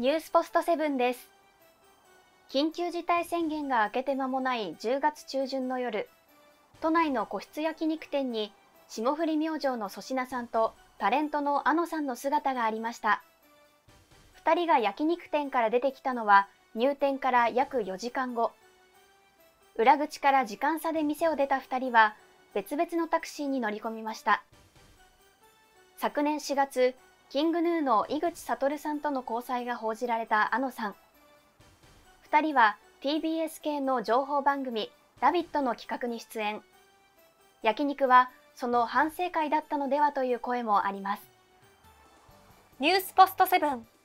ニュースポストセブンです。緊急事態宣言が明けて間もない10月中旬の夜、都内の個室焼肉店に霜降り明星の粗品さんとタレントのあのさんの姿がありました。2人が焼肉店から出てきたのは入店から約4時間後。裏口から時間差で店を出た2人は別々のタクシーに乗り込みました。昨年4月、キングヌーの井口理さんとの交際が報じられたあのさん。2人は TBS 系の情報番組ラビットの企画に出演。焼肉はその反省会だったのではという声もあります。 ニュースポストセブン。